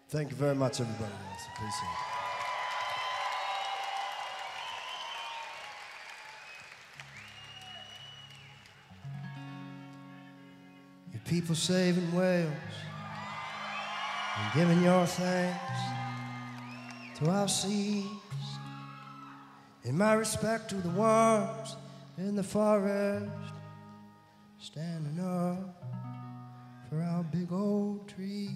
Thank you very much, everybody. Yes, appreciate it. You people saving whales and giving your thanks to our seas. In my respect to the ones in the forest, standing up for our big old trees.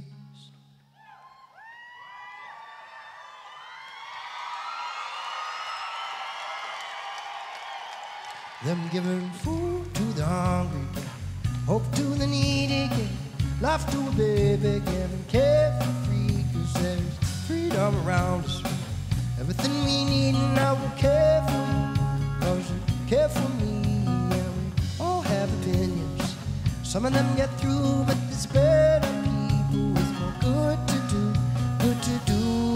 Them giving food to the hungry, hope to the needy, life to a baby, giving care for free, 'cause there's freedom around us. Everything we need and I will care for you, 'cause you care for me. And we all have opinions, some of them get through, but there's better people with more good to do, good to do.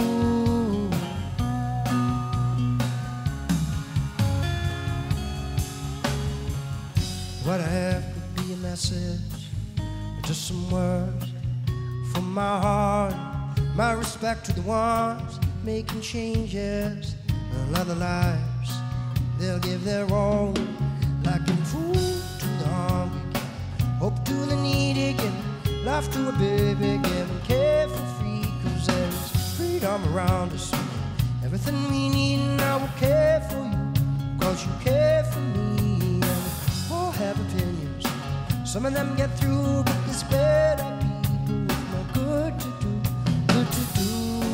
What I have could be a message, or just some words from my heart. My respect to the ones making changes in other lives. They'll give their all, like in food to the hungry, hope to the needy, giving life to a baby, giving care for free, 'cause there's freedom around us. Everything we need and I will care for you, 'cause you care for me. Have opinions, some of them get through, but there's better people with more good to do, good to do.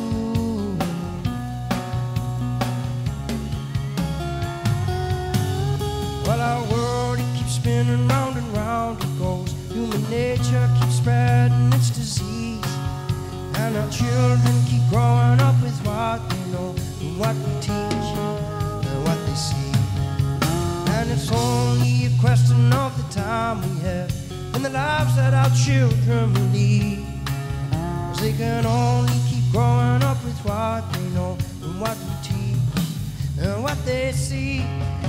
Well, our world, it keeps spinning round and round it goes. Human nature keeps spreading its disease, and our children keep growing up with what they know and what we teach and what they see. And it's only a question of the time we have and the lives that our children will lead, 'cause they can only keep growing up with what they know and what we teach and what they see.